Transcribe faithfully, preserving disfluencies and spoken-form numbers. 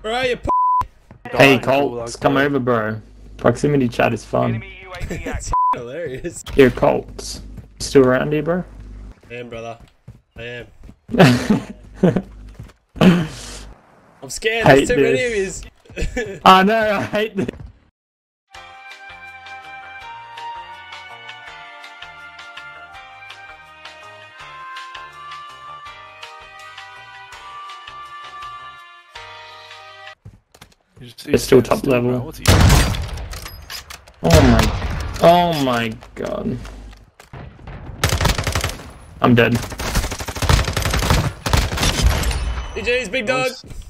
Where are you, p Hey Colts, come over bro. Proximity chat is fun. It's hilarious. Here Colts. Still around here bro? I am, brother. I am. I'm scared, Hate there's too many this. of yous. I know, I hate this. It's still top level. Oh my, oh my god. I'm dead. G G's, big dog.